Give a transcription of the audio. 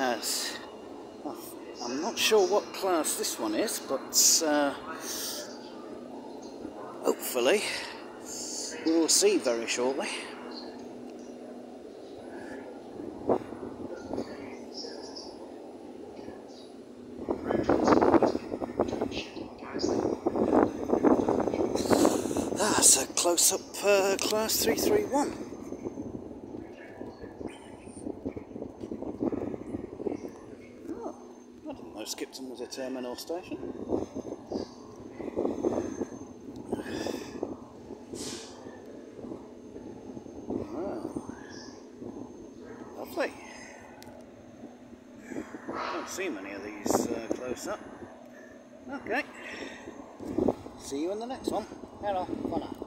has, I'm not sure what class this one is, but hopefully we will see very shortly. That's a close-up class 331. Oh, I didn't know Skipton was a terminal station. Oh, lovely. Don't see many of these close up. Okay. See you in the next one. Hello. Bye now.